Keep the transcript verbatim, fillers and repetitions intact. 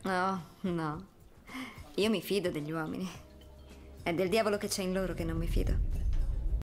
Oh, no. Io mi fido degli uomini. È del diavolo che c'è in loro che non mi fido.